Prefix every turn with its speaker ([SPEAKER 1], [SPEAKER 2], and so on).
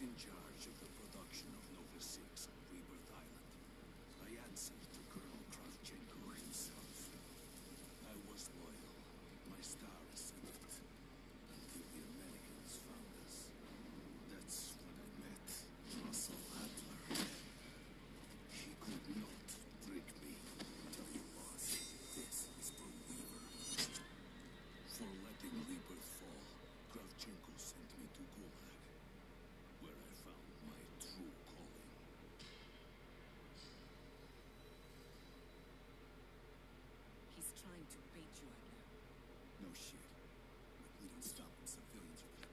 [SPEAKER 1] in charge of the production of Nova 6 on Rebirth Island. I answered to Colonel Kravchenko himself. I was loyal. My star is in it. Until the Americans found us. That's when I met Russell Adler. He could not trick me. Tell your boss, this is for Weaver. For letting Rebirth fall, Kravchenko sent me to Gulag, where I found my true calling.
[SPEAKER 2] He's trying to bait you, Adler.
[SPEAKER 3] No shit. If we don't stop him, civilians will